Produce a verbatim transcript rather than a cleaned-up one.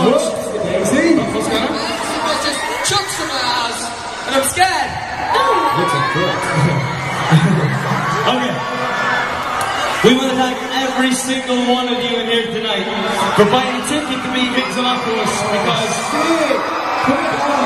What's going on? It's just chunks from my house, and I'm scared. Looks like drugs. Okay. We want to thank every single one of you in here tonight for buying a ticket to be Victor Lacrosse because...